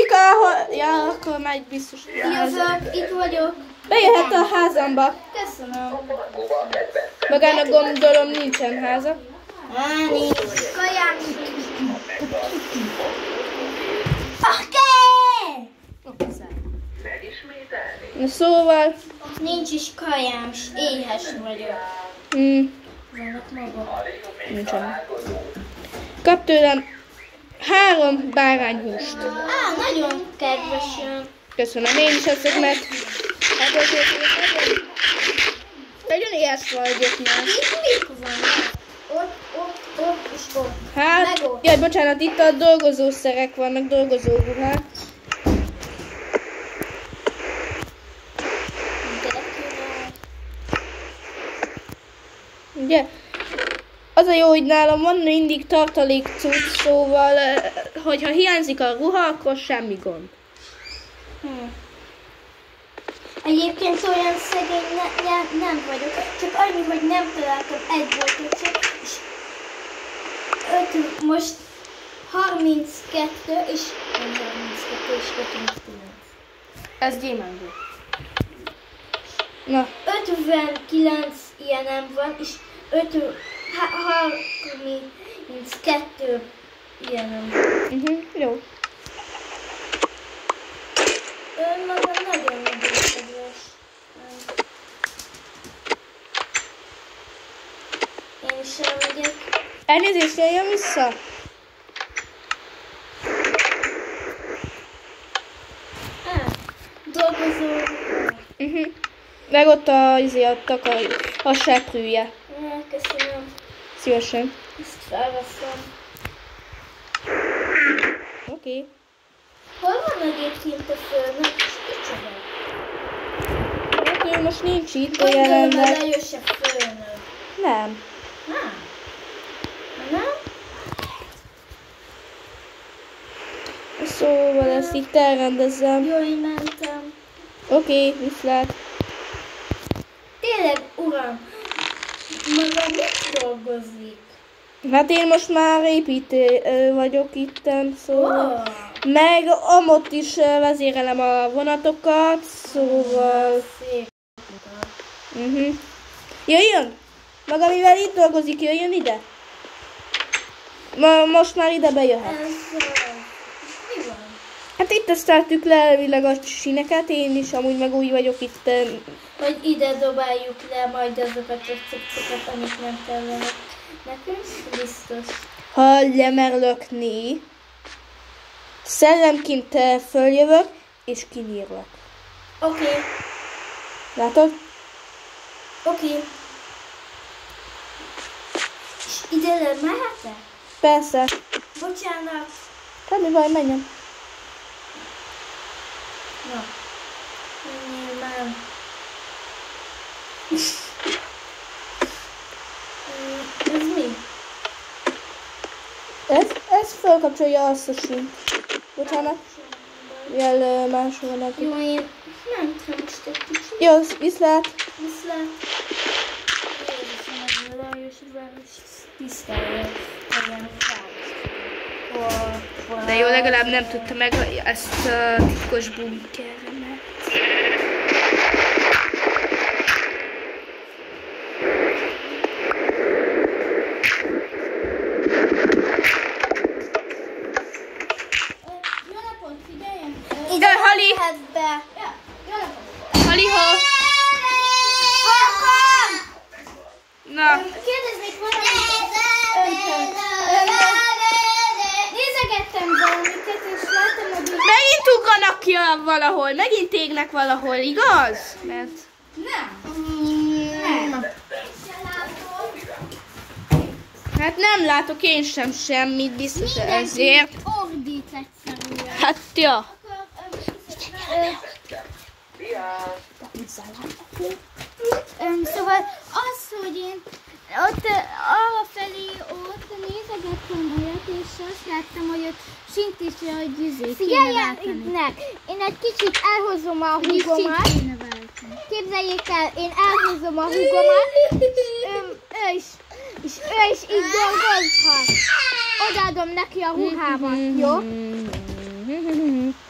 Kika, ja, akkor megy biztos. Jövök, itt vagyok. Bejöhet a házamba. Köszönöm. Magának gondolom nincsen háza. Nincs. Kajám. Oké! Na szóval... Nincs is kajám, és éhes vagyok. Vannak maguk. Nincsen. Kap tőlem 3 bárányhúst. Nagyon kedvesen. Köszönöm, én is eszek, mert... Hát azért nagyon éhes vagyok már. Itt mik vannak? Ott és ott. Hát, jaj, bocsánat, itt a dolgozószerek vannak, dolgozóruhák. Ugye? Az a jó, hogy nálam van mindig tartalék cucc, szóval, hogyha hiányzik a ruha, akkor semmi gond. Egyébként olyan szegény nem vagyok, csak annyi, hogy nem találtam egy boltot sem, és 5, most 32 és 59. Ez gyémánt volt. Na. 59 ilyenem van, és 32 ilyenem van. Jó. Maga nagyon kedves. Én is elmegyek. Elnézést, jöjjön vissza? Dolgozó. Meg ott a seprűje. Köszönöm. Szívesen. Ezt felveszem. Oké. Hol van egyébként a főnök? Kicsoda? Hát ő most nincs itt a Gondolom, jelenleg. a Lajos a főnök. Nem. Nem? Szóval ezt itt elrendezem. Jó, én mentem. Oké, viszlát. Tényleg, uram, maga mit dolgozik? Hát én most már építő vagyok itten, szóval. Oh. Meg amott is vezérelem a vonatokat, szóval... Szép. Jöjjön! Maga mivel itt dolgozik, jöjjön ide? Most már ide bejöhet. Mi van? Hát itt teszteltük le elvileg a síneket, én is amúgy meg úgy vagyok itt. Hogy ide dobáljuk le majd azokat a cuccokat, amik nem kellenek. Nekünk biztos. Ha lemerlökni, szellemként följövök, és kinyírlak. Oké. Látod? Oké. És ide lemehetek? Persze. Bocsánat. Hát mi baj, menjen. Na. Nyilván. Ez mi? Ez felkapcsolja azt a sínt. Bocsánat. Jel máshol neki. Jó, én nem tudom most egy kicsit. Jó, viszlát. Viszlát. Jézusom, ez a Lajos város tisztelje. Legyen fel. De jó, legalább nem tudta meg ezt a titkos bunkeremet. Jó napot, figyeljen! Ide, Hali! Be. Jó napot! Haliha! Halkan! Na, Kérdeznék valamit öntől. Nézegettem valamiket, és láttam, hogy... megint ugranak ki valahol, megint égnek valahol, igaz? Mert... Nem. Hát nem látok én sem semmit, biztos ezért. Ordít egyszerűen. Hát, ja. Szóval az, hogy én ott arrafelé ott nézegettem olyat, és azt láttam, hogy ott sint is egy figyeljenek! Én egy kicsit elhozom a húgomat. Képzeljék el, én elhozom a húgomat, és ő is így dolgozhat. Odaadom neki a ruhámat, jó?